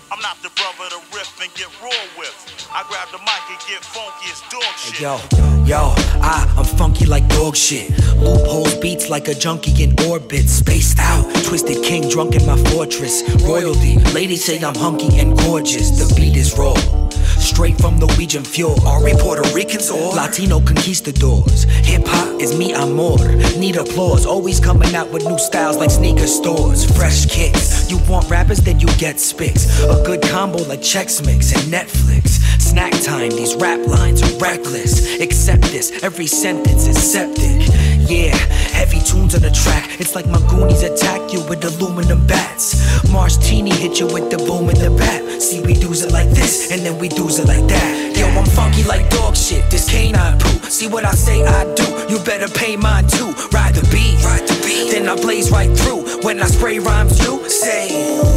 I'm not the brother to riff and get raw with. I grab the mic and get funky as dog shit. I'm funky like dog shit. Loopholes beats like a junkie in orbit. Spaced out, twisted king drunk in my fortress. Royalty, ladies say I'm hunky and gorgeous. The beat is raw, straight from Norwegian fjord. Are we Puerto Ricans or Latino conquistadors? Hip-hop is mi amor, need applause. Always coming out with new styles like sneaker stores. Fresh kicks, you want rappers then you get spics. A good combo like Chex Mix and Netflix. Snack time, these rap lines are reckless. Accept this, every sentence is septic. Yeah, heavy tunes on the track. It's like my Goonies attack you with aluminum bats. Martini hit you with the boom in the bat. See, we do's it like this, and then we do's it like that. Yo, I'm funky like dog shit, this canine poo. See what I say I do, you better pay mine too. Ride the beat, then I blaze right through. When I spray rhymes, you say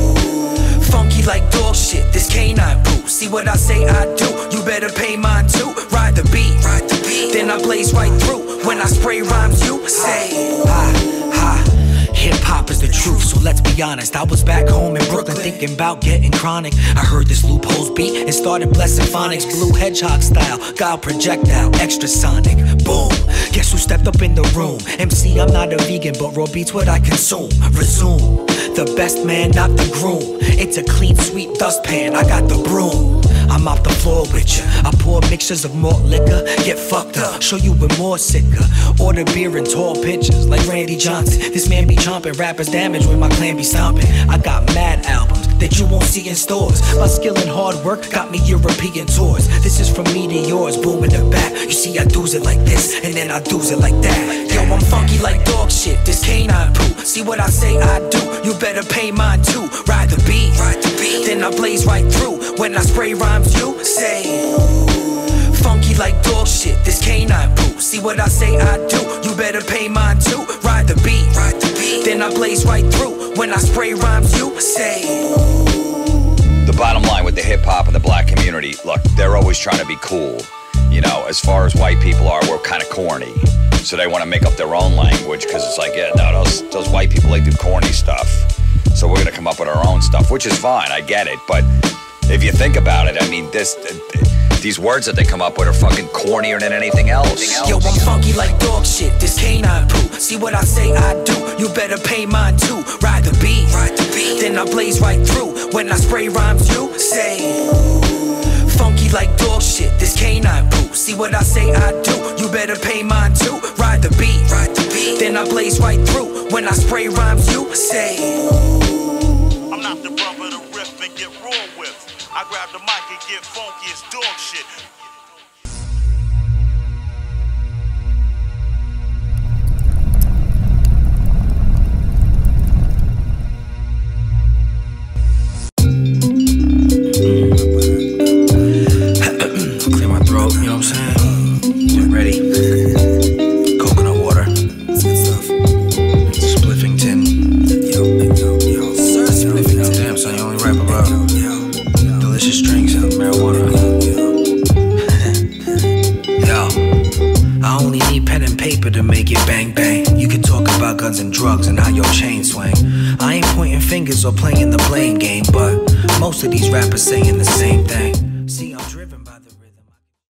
funky like dog shit, this canine poo. See what I say I do, you better pay mine too. Ride the beat, then I blaze right through. When I spray rhymes, you say hip-hop is the truth, so let's be honest. I was back home in Brooklyn thinking about getting chronic. I heard this Loopholes beat and started blessing phonics. Blue hedgehog style, God projectile, extra sonic. Boom, guess who stepped up in the room? MC, I'm not a vegan, but raw beats what I consume. Resume, the best man, not the groom. It's a clean, sweet dustpan, I got the broom. I'm off the floor with ya. I pour mixtures of malt liquor, get fucked up, show you we're more sicker. Order beer in tall pitchers like Randy Johnson. This man be chomping, rappers damage when my clan be stomping. I got mad albums that you won't see in stores. My skill and hard work got me European tours. This is from me to yours, boom in the back. You see I do's it like this, and then I do's it like that. Yo, I'm funky like dog shit, this canine poo. See what I say I do, you better pay mine too. Ride the beat, then I blaze right through. When I spray rhymes, you say funky like dog shit, this canine poo. See what I say I do, you better pay mine too. Ride the beat, then I blaze right through. When I spray rhymes, you say. The bottom line with the hip-hop and the black community, look, they're always trying to be cool. You know, as far as white people are, we're kind of corny. So they want to make up their own language, because it's like, yeah, no, those white people, they do corny stuff. So we're going to come up with our own stuff, which is fine, I get it. But if you think about it, I mean, these words that they come up with are fucking cornier than anything else. Yo, I'm funky like dog shit, this canine poo. See what I say I do, you better pay mine too. Ride the beat, then I blaze right through. When I spray rhymes, you say funky like dog shit, this canine poo. See what I say I do, you better pay mine too. Ride the beat, then I blaze right through. When I spray rhymes, you say I'm not the brother to riff and get raw with. I grab the mic and get funky as dog shit. Clear my throat, you know what I'm saying? Get ready. Coconut water. Spliffington. Spliffington. Damn, son, you only rap about delicious drinks and marijuana. Yo, I only need pen and paper to make it bang bang. You can talk about guns and drugs and how your chain swing. I ain't pointing fingers or playing the blame game, but most of these rappers saying the same thing.